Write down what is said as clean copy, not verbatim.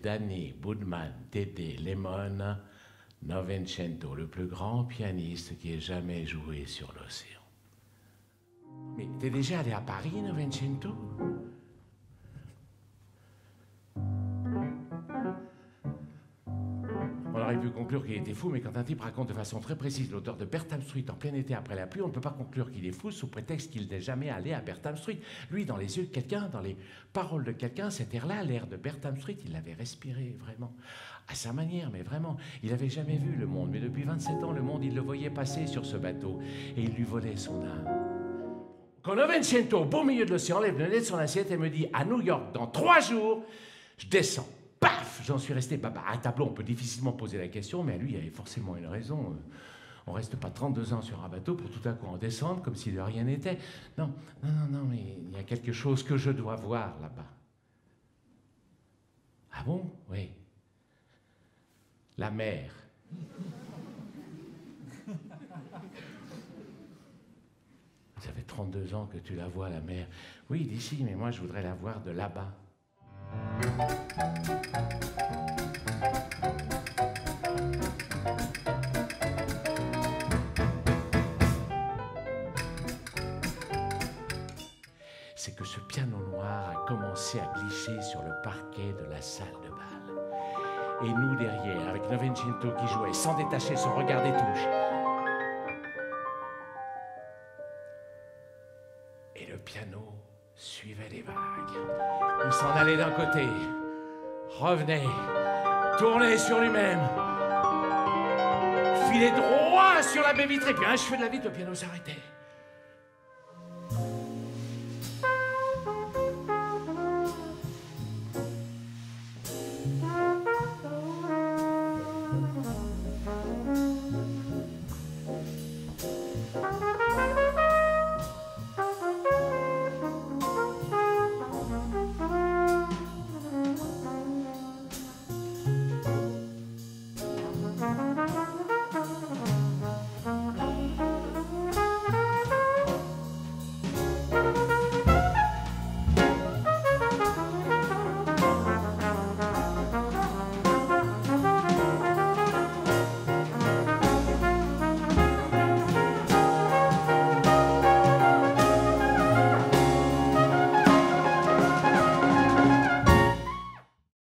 Danny Boudman, Tété Lemon, Novecento, le plus grand pianiste qui ait jamais joué sur l'océan. Mais t'es déjà allé à Paris, Novecento? On aurait pu conclure qu'il était fou, mais quand un type raconte de façon très précise l'auteur de Bertram Street en plein été après la pluie, on ne peut pas conclure qu'il est fou sous prétexte qu'il n'est jamais allé à Bertram Street. Lui, dans les yeux de quelqu'un, dans les paroles de quelqu'un, cet air-là, l'air de Bertram Street, il l'avait respiré, vraiment. À sa manière, mais vraiment. Il n'avait jamais vu le monde, mais depuis 27 ans, le monde, il le voyait passer sur ce bateau, et il lui volait son âme. Quand Novecento, au beau milieu de l'océan, lève le nez de son assiette et me dit « À New York, dans 3 jours, je descends. » Paf! J'en suis resté. À un tableau, on peut difficilement poser la question, mais à lui, il y avait forcément une raison. On reste pas 32 ans sur un bateau pour tout à coup en descendre comme si de rien n'était. Non, mais il y a quelque chose que je dois voir là-bas. Ah bon? Oui. La mer. Ça fait 32 ans que tu la vois, la mer. Oui, d'ici, mais moi, je voudrais la voir de là-bas. C'est que ce piano noir a commencé à glisser sur le parquet de la salle de bal. Et nous derrière, avec Novecento qui jouait sans détacher son regard des touches. Et le piano suivait les vagues. Il s'en allait d'un côté, revenait, tournait sur lui-même, filait droit sur la baie vitrée. Puis à un cheveu de la vitre, le piano s'arrêtait.